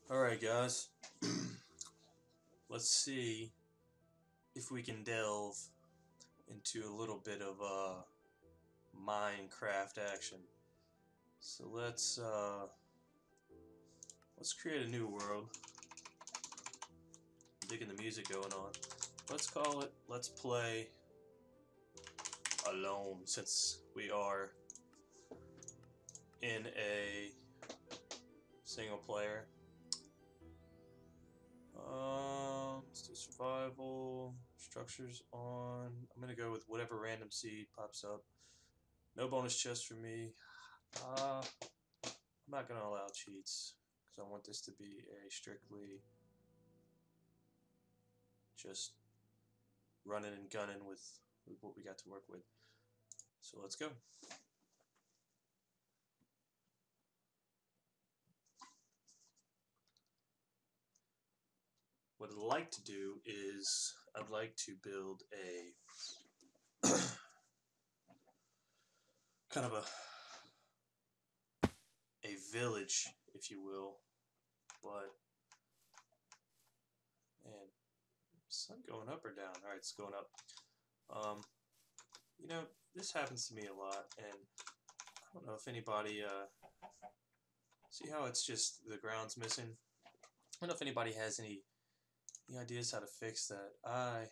Alright guys, let's see if we can delve into a little bit of Minecraft action. So let's create a new world. I'm digging the music going on. Let's call it Let's Play Alone, since we are in a single player. Let's do survival, structures on. I'm gonna go with whatever random seed pops up. No bonus chest for me. I'm not gonna allow cheats because I want this to be a strictly just running and gunning with what we got to work with. So let's go. What I'd like to do is I'd like to build a kind of a village, if you will, but man, sun going up or down? All right, it's going up. You know, this happens to me a lot, and I don't know if anybody see how it's just the ground's missing. I don't know if anybody has any ideas how to fix that. I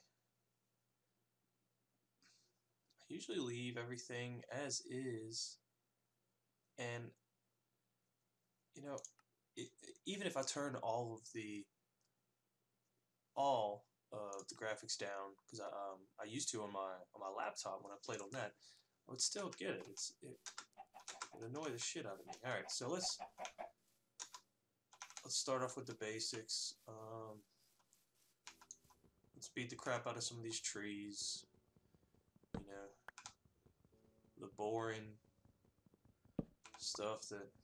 usually leave everything as is, and you know, even if I turn all of the graphics down, because I used to on my laptop when I played on that, I would still get it. It would annoy the shit out of me. All right, so let's start off with the basics. Let's beat the crap out of some of these trees. You know, the boring stuff that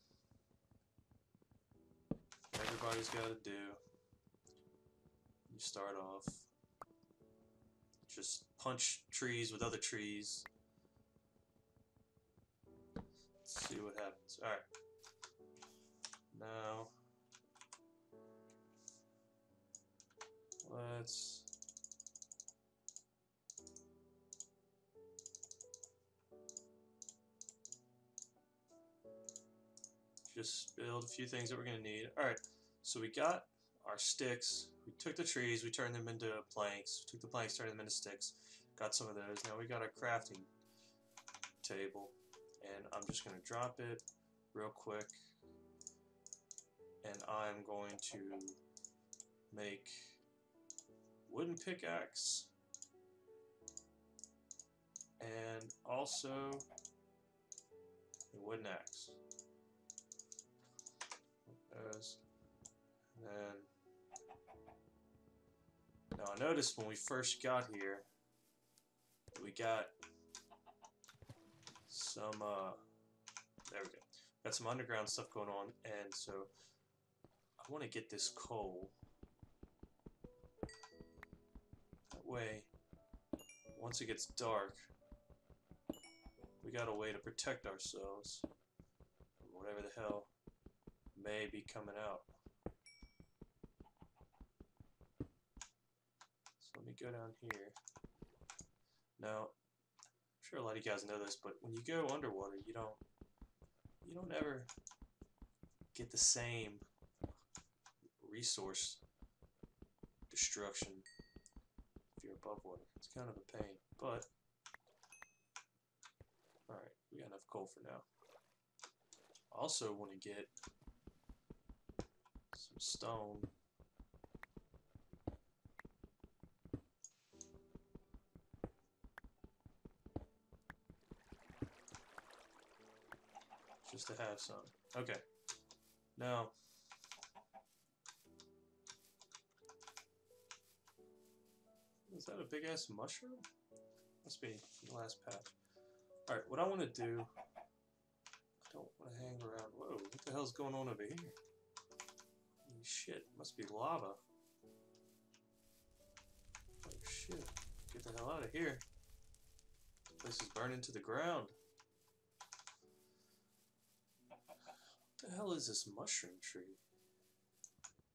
everybody's got to do. You start off, just punch trees with other trees. Let's see what happens. Alright. Now, let's just build a few things that we're going to need. Alright, so we got our sticks. We took the trees, we turned them into planks. Took the planks, turned them into sticks. Got some of those. Now we got our crafting table. And I'm just going to drop it real quick. And I'm going to make wooden pickaxe. And also a wooden axe. Those. And then, now I noticed when we first got here, we got some, there we go. Got some underground stuff going on, and so I want to get this coal. That way, once it gets dark, we got a way to protect ourselves from whatever the hell may be coming out. So let me go down here. Now, I'm sure a lot of you guys know this, but when you go underwater, you don't ever get the same resource destruction if you're above water. It's kind of a pain, but alright, we got enough coal for now. I also want to get some stone. Just to have some. Okay. Now, is that a big ass mushroom? Must be the last patch. Alright, what I want to do, I don't want to hang around. Whoa, what the hell's going on over here? Holy shit, must be lava. Oh shit, get the hell out of here. This place is burning to the ground. What the hell is this mushroom tree?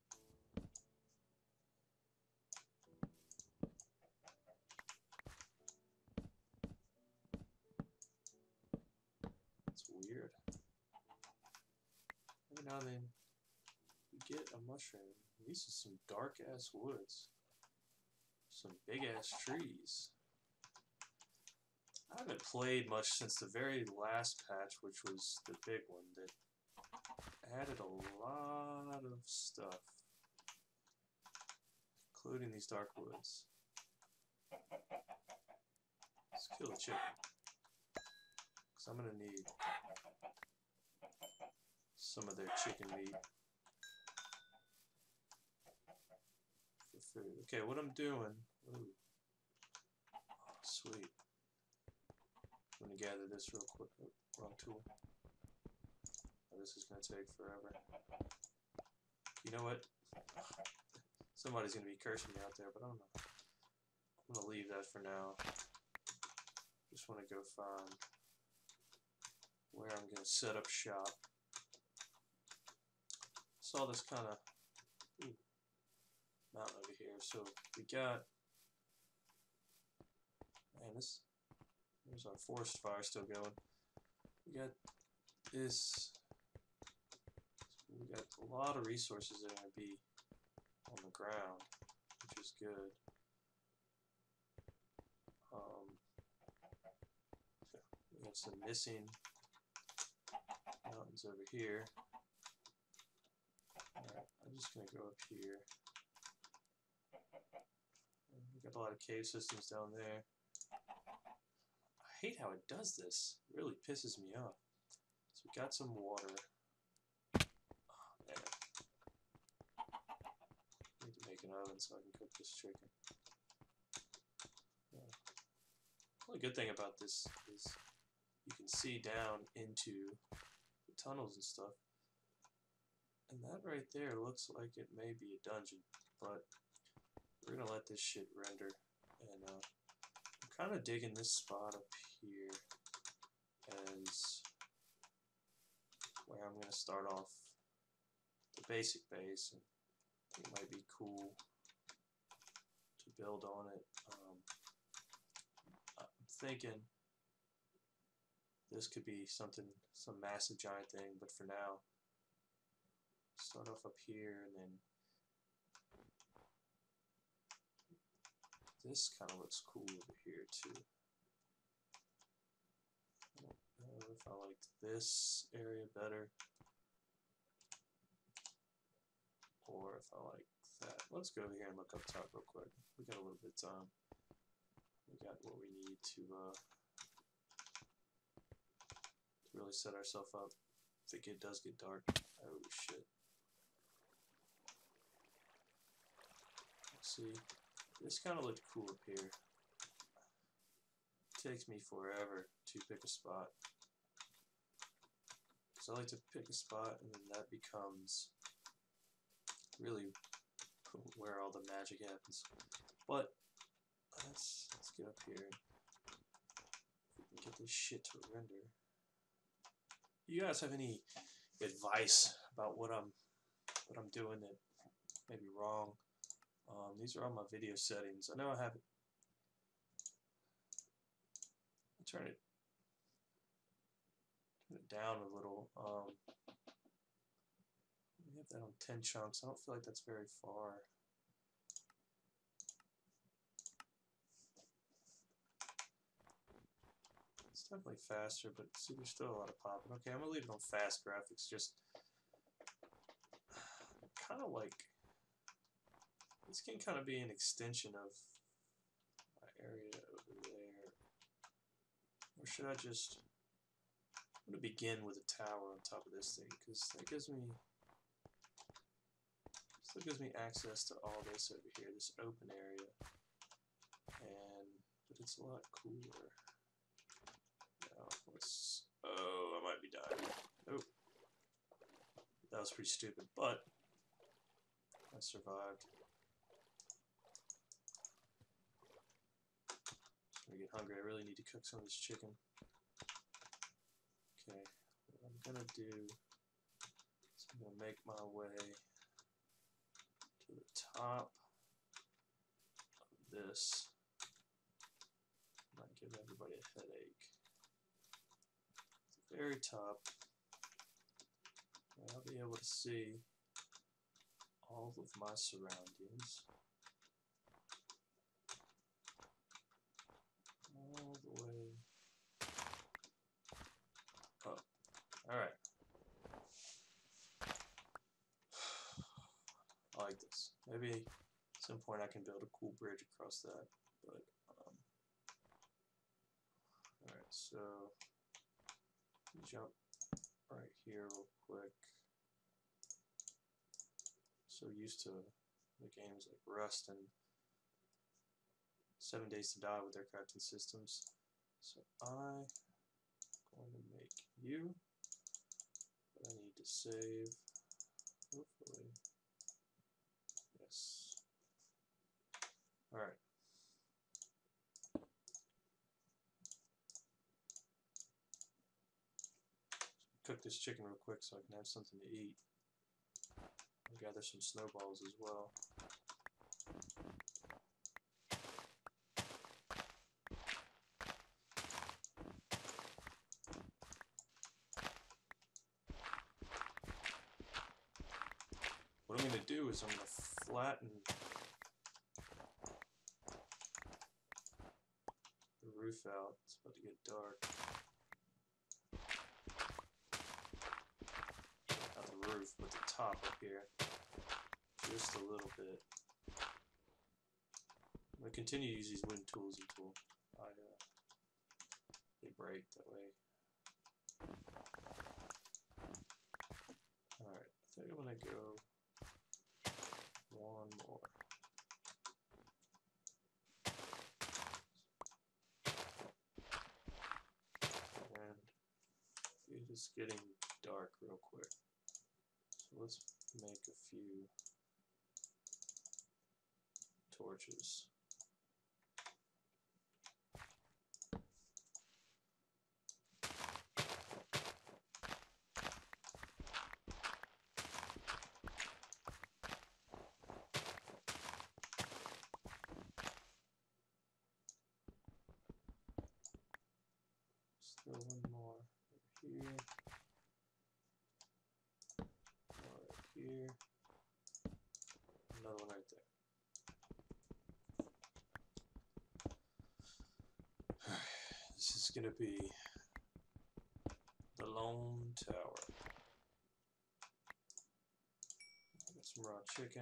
now and then you get a mushroom. These are some dark ass woods. Some big ass trees. I haven't played much since the very last patch, which was the big one that added a lot of stuff, including these dark woods. Let's kill the chicken, because I'm going to need some of their chicken meat for food. Okay, what I'm doing... Ooh. Oh, sweet. I'm going to gather this real quick. Oh, wrong tool. Oh, this is going to take forever. You know what? Somebody's going to be cursing me out there, but I don't know. I'm going to leave that for now. Just want to go find where I'm going to set up shop. Saw this kind of mountain over here. So we got... Man, there's our forest fire still going. We got this. We got a lot of resources that are going to be on the ground, which is good. We have some missing mountains over here. Alright, I'm just going to go up here. We got a lot of cave systems down there. I hate how it does this. It really pisses me off. So we got some water. Oh, man. I need to make an oven so I can cook this chicken. Yeah. The only good thing about this is you can see down into the tunnels and stuff. And that right there looks like it may be a dungeon, but we're gonna let this shit render. And I'm kind of digging this spot up here as where I'm gonna start off the basic base, and I think it might be cool to build on it. I'm thinking this could be something, some massive giant thing, but for now, start off up here, and then this kind of looks cool over here too. I don't know if I like this area better, or if I like that. Let's go over here and look up top real quick. We got a little bit of time. We got what we need to really set ourselves up if it does get dark. Oh shit. Let's see. This kind of looked cool up here. It takes me forever to pick a spot. So I like to pick a spot, and then that becomes really where all the magic happens. But let's get up here. If we can get this shit to render. You guys have any advice about what I'm doing that may be wrong? These are all my video settings. I know I have it. I'll turn it down a little. We have that on 10 chunks. I don't feel like that's very far. It's definitely faster, but see, there's still a lot of popping. Okay, I'm gonna leave it on fast graphics. Just kind of like this can kind of be an extension of my area over there. Or should I just... I'm going to begin with a tower on top of this thing, because that gives me... still gives me access to all this over here, this open area. But it's a lot cooler. Now, let's... Oh, I might be dying. Nope. That was pretty stupid, but I survived. I'm gonna get hungry. I really need to cook some of this chicken. Okay, what I'm gonna do is I'm gonna make my way to the top of this. Might give everybody a headache. At the very top, grab be able to see all of my surroundings all the way up. Alright. I like this. Maybe at some point I can build a cool bridge across that, but alright, so jump right here real quick. So used to the games like Rust and 7 Days to Die with their crafting systems. So I'm going to make you, but I need to save, hopefully, yes. Alright. Cook this chicken real quick so I can have something to eat. I'll gather some snowballs as well. What I'm going to do is I'm going to flatten the roof out. It's about to get dark. Not the roof, but the top up here. Just a little bit. I'm going to continue to use these wooden tools until they break that way. Alright, I think I'm going to go one more. And it is getting dark real quick. So let's make a few torches. Throw one more over here, more right here, another one right there. Alright, this is going to be the Lone Tower. Got some raw chicken.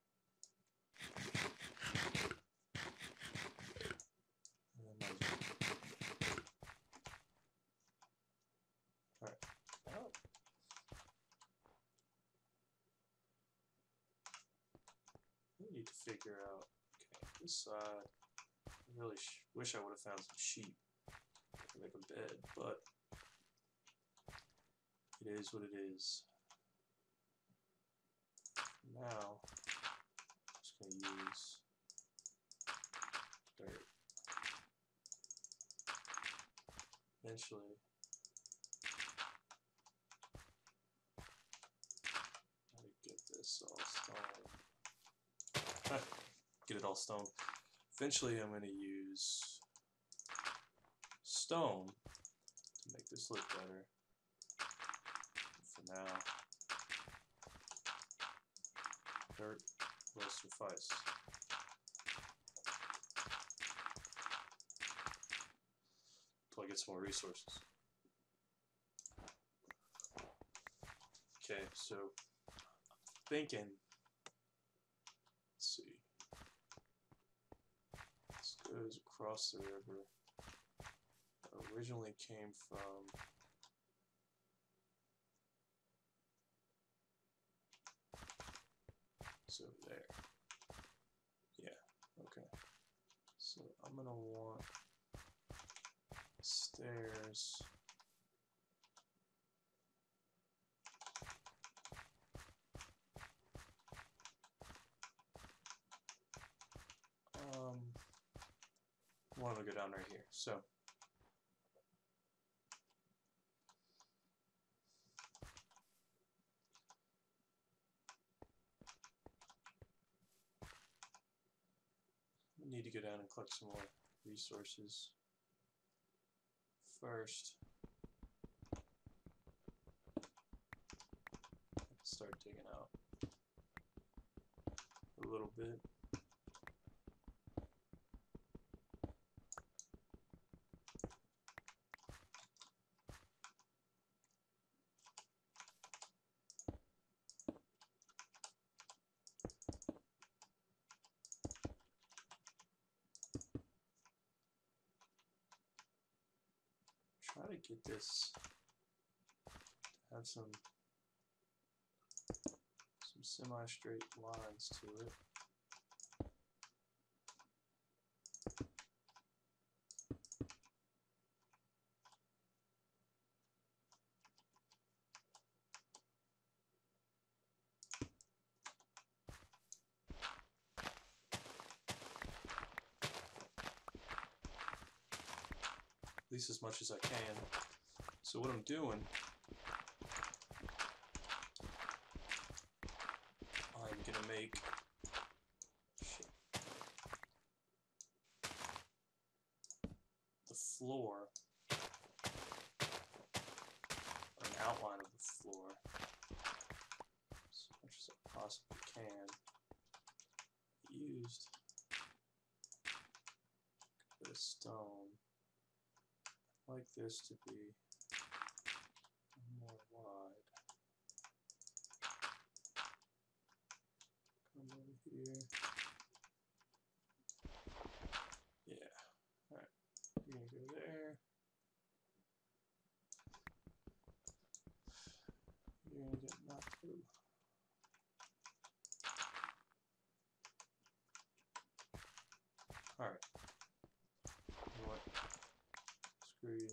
Need to figure out, okay, this side, I really wish I would have found some sheep to make a bed, but it is what it is. Now, I'm just going to use dirt. Eventually, how to get this all stone. Get it all stone. Eventually I'm going to use stone to make this look better. For now, dirt will suffice. Until I get some more resources. Okay, so I'm thinking, let's see. This goes across the river. It originally came from so there. Yeah, okay. So I'm gonna want stairs. One will go down right here. So we need to go down and collect some more resources first. start digging out a little bit. Try to get this to have some semi-straight lines to it. At least as much as I can. So what I'm doing, I'm gonna make the floor, or an outline of the floor, as much as I possibly can. Used a bit of stone. I like this to be more wide. Come over here. Yeah. Alright. You're gonna go there. You're gonna get knocked through. Alright. You know what? Screw you.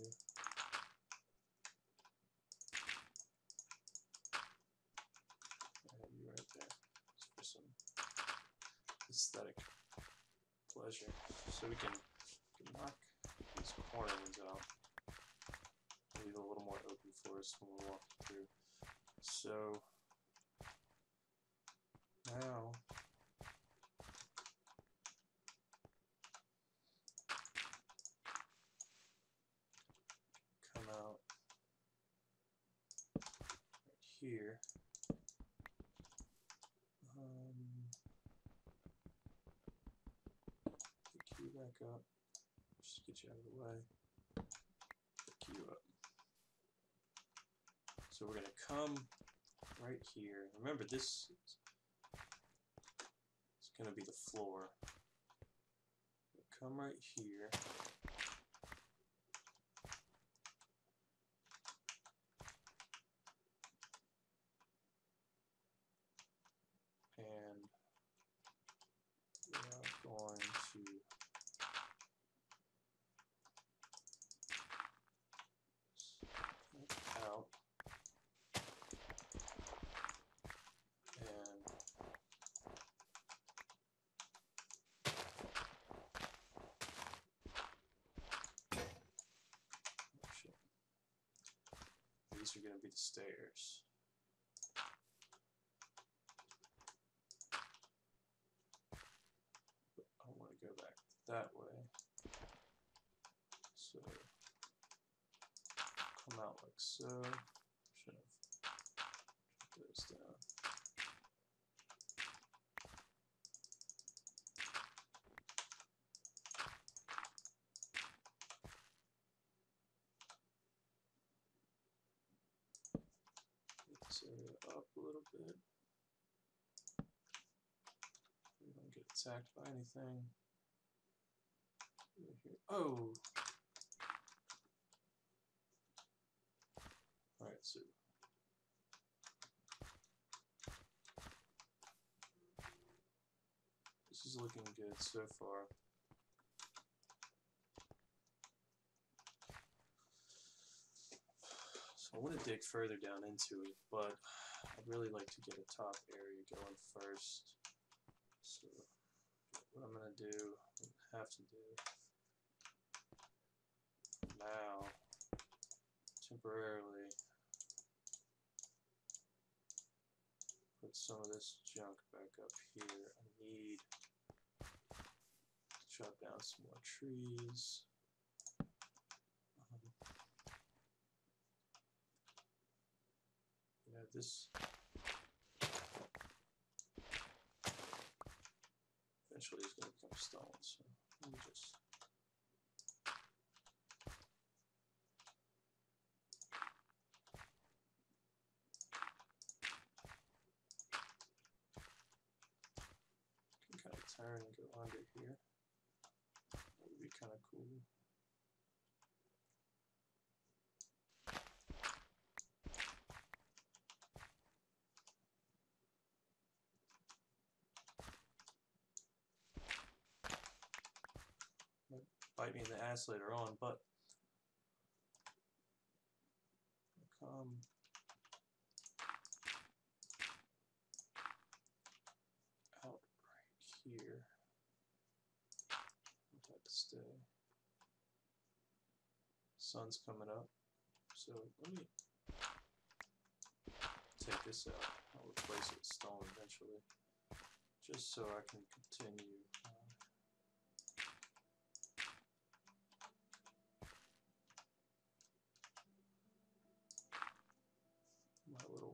You right there. Just for some aesthetic pleasure. So we can knock these corner ones out. Leave a little more open for us when we're walking through. So now come out right here. Pick you back up. Just get you out of the way. Pick you up. So we're gonna come right here. Remember, this is gonna be the floor. Come right here. And we are going to out and these are going to be the stairs. But I want to go back that way. So come out like so. Should have put those down. Get this area up a little bit. We don't get attacked by anything. Oh! Alright, so this is looking good so far. So I want to dig further down into it, but I'd really like to get a top area going first. So what I'm going to do, have to do now, temporarily, put some of this junk back up here. I need to chop down some more trees. You know, this eventually is going to become stone. So let me just. Can kind of turn and go under here. That would be kind of cool. Bite me in the ass later on, but come out right here. I'd have to stay. Sun's coming up, so let me take this out. I'll replace it with stone eventually, just so I can continue. My little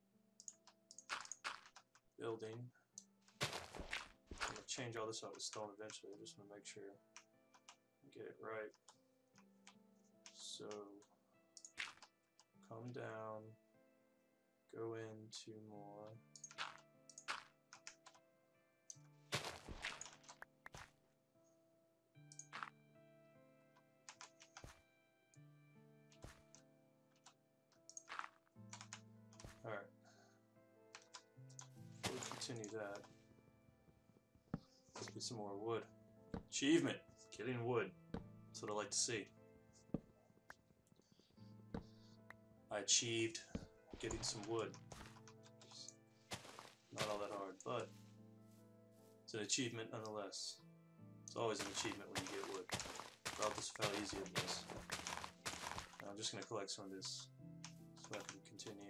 building. I'm going to change all this out with stone eventually. I just want to make sure I get it right. So come down, go into more. Alright, before we continue that, let's get some more wood. Achievement! Getting wood. That's what I like to see. I achieved getting some wood. It's not all that hard, but it's an achievement nonetheless. It's always an achievement when you get wood, regardless of how easy it is. Now I'm just going to collect some of this so I can continue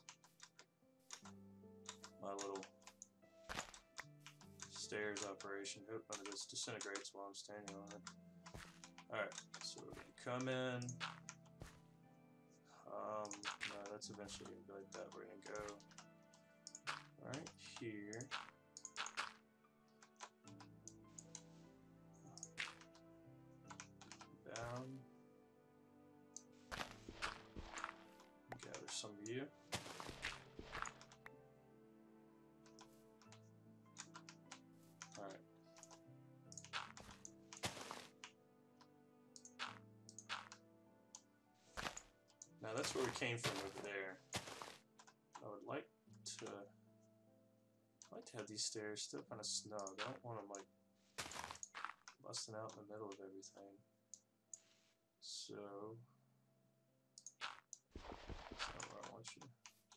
my little stairs operation. Hope none of this disintegrates while I'm standing on it. Alright, so we're going to come in. No, that's eventually going to be like that. We're going to go right here. Down. Gather some of you. Alright. Now that's where we came from over there. I would like to have these stairs still kind of snug. I don't want them like busting out in the middle of everything. So that's not where I want you.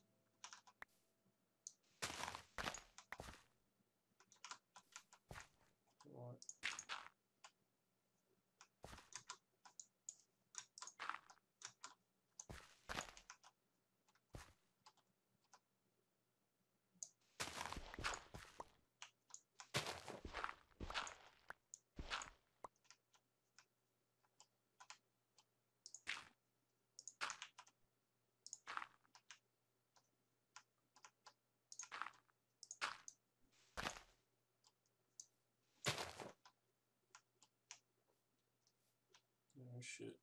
Oh shit.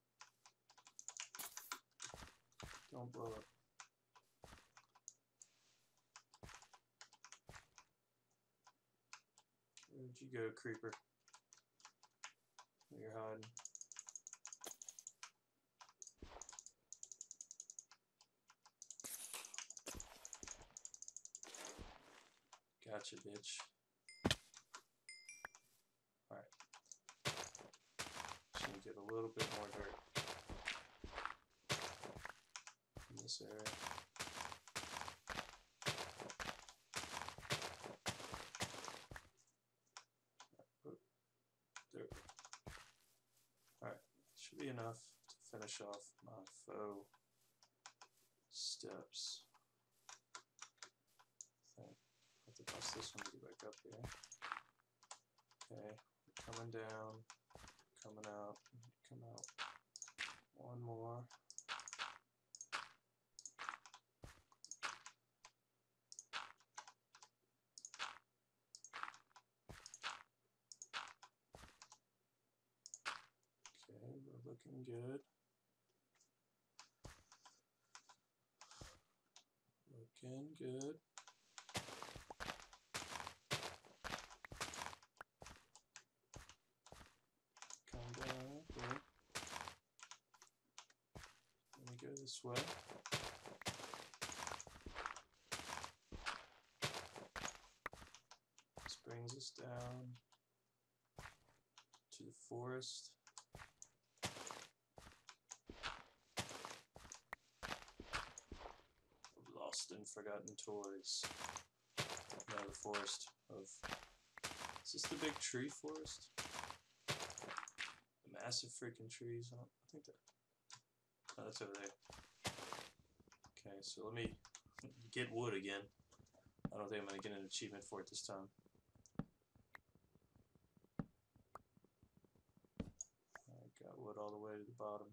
Don't blow up. Where'd you go, creeper? Where you're hiding? Gotcha, bitch. Alright. Just gonna get a little bit more dirt in this area. There. Alright, should be enough to finish off my faux steps. I think I have to bust this one to get back up here. Okay, coming down, coming out, come out. One more. Looking good. Looking good. Come down here. Let me go this way. This brings us down to the forest. Lost and forgotten toys. Now the forest of... Is this the big tree forest? The massive freaking trees. I think that... Oh, that's over there. Okay, so let me get wood again. I don't think I'm going to get an achievement for it this time. I got wood all the way to the bottom.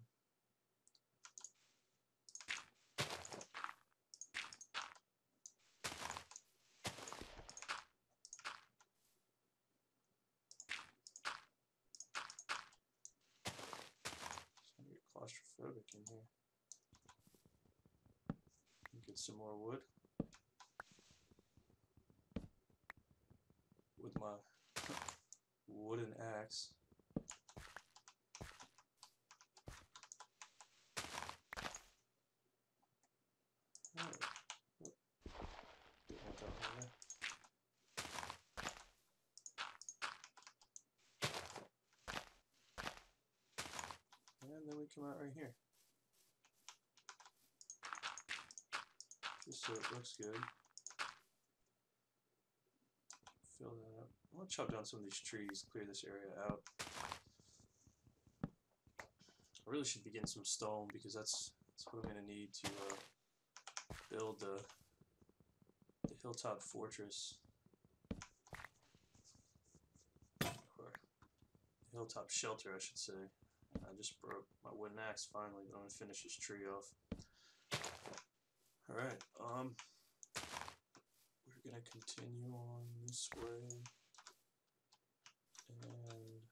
Claustrophobic in here. Get some more wood with my wooden axe. Oh, didn't want that one there. And then we come out right here. Just so it looks good. Fill that up. I'm going to chop down some of these trees, clear this area out. I really should be getting some stone because that's what I'm going to need to build the hilltop fortress. Or hilltop shelter, I should say. I just broke my wooden axe finally, but I'm going to finish this tree off. Alright, we're going to continue on this way, and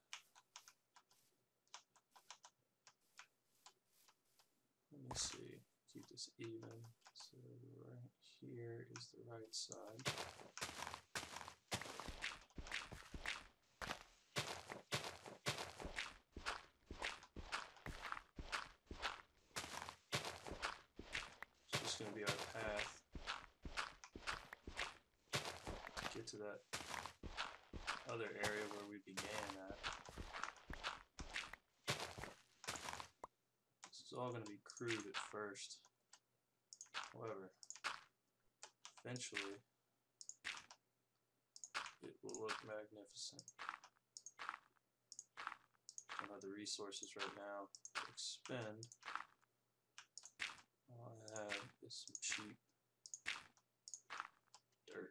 let me see, keep this even, so right here is the right side. It's going to be our path to get to that other area where we began at. This is all going to be crude at first. However, eventually it will look magnificent. I don't have the resources right now to expend. All I have is some cheap dirt.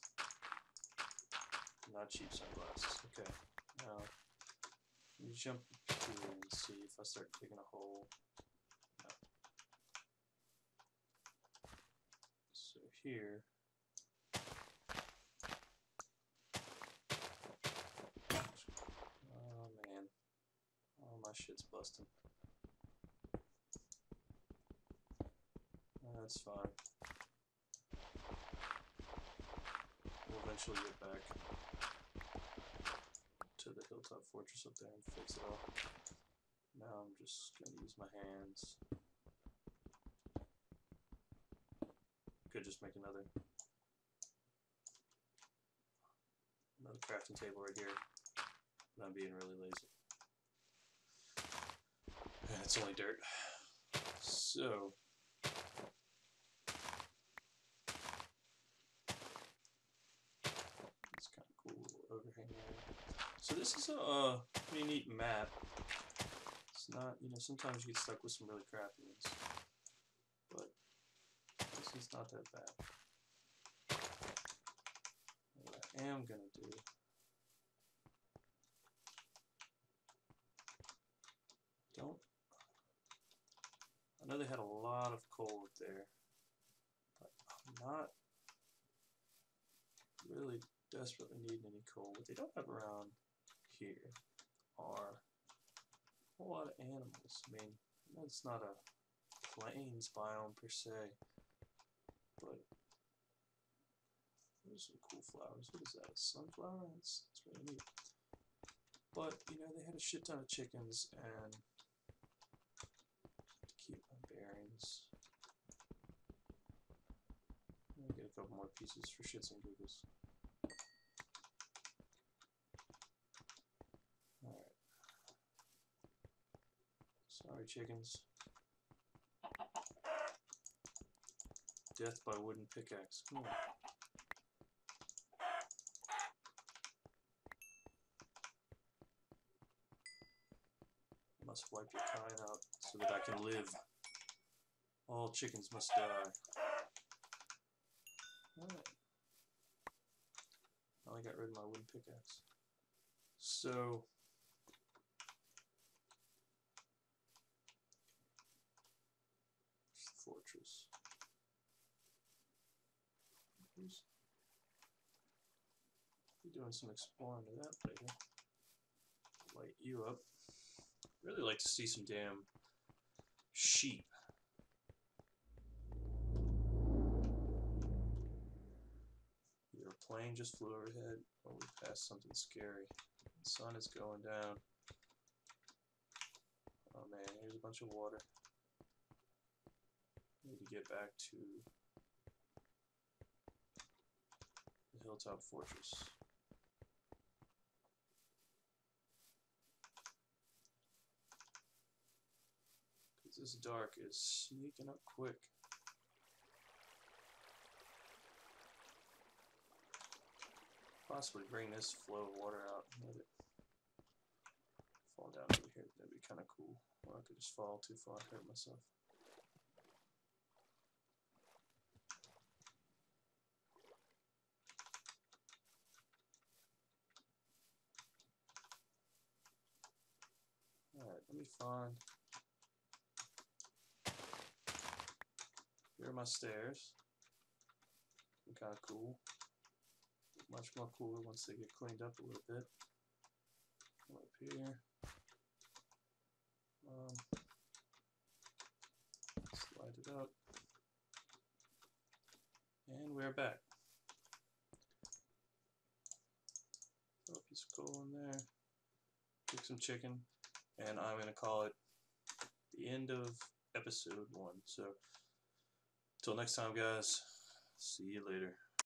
Not cheap sunglasses. Okay. Now, let me jump here and see if I start digging a hole. No. So here. Oh man. Oh, my shit's busting. That's fine. We'll eventually get back to the hilltop fortress up there and fix it all. Now I'm just going to use my hands. Could just make another crafting table right here, but I'm being really lazy. And it's only dirt. So it's kind of cool overhang area. So this is a pretty neat map. It's not, you know, sometimes you get stuck with some really crappy ones, but this is not that bad. What I am gonna do, I know they had a lot of coal up there, but I'm not really desperately needing any coal. What they don't have around here are whole lot of animals. I mean, it's not a plains biome per se, but there's some cool flowers. What is that? A sunflower? That's really neat. But, you know, they had a shit ton of chickens, and to keep my bearings. I'm gonna get a couple more pieces for shits and giggles. Alright. Sorry, chickens. Death by wooden pickaxe. Come on. Must wipe your kind out so that I can live. All chickens must die. Alright. I got rid of my wooden pickaxe. So fortress. Be doing some exploring to that later. Light you up. Really like to see some damn sheep. Either a plane just flew overhead, or we passed something scary. The sun is going down. Oh man, here's a bunch of water. Need to get back to the hilltop fortress. Because this dark is sneaking up quick. Possibly bring this flow of water out and let it fall down over here. That'd be kind of cool. Or I could just fall too far and hurt myself. Alright, let me find. Here are my stairs. Kind of cool. Much more cooler once they get cleaned up a little bit. Come up here. Slide it up. And we're back. Throw a piece of coal in there. Cook some chicken. And I'm going to call it the end of episode 1. So, till next time, guys. See you later.